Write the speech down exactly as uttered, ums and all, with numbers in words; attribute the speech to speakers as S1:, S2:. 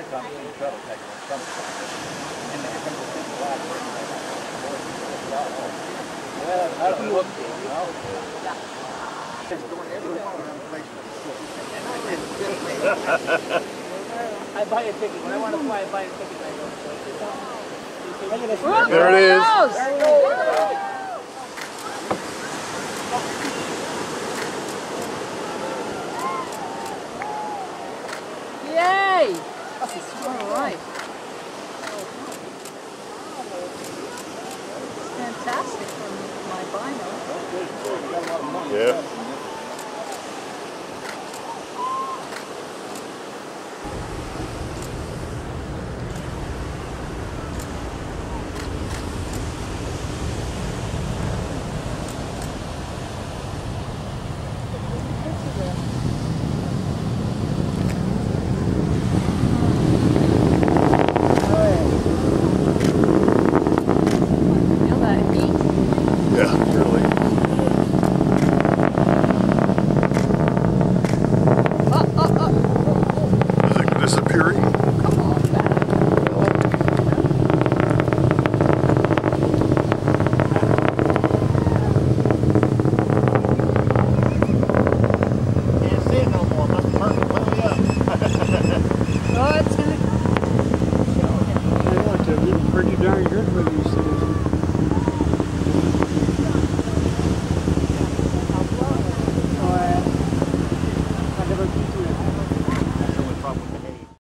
S1: I don't look good, you know? I buy a ticket. When I want to fly, I buy a ticket.
S2: There it is.
S1: There it goes.
S3: Yay! All right. Fantastic from my bino.
S2: Yeah.
S4: Pretty darn good for these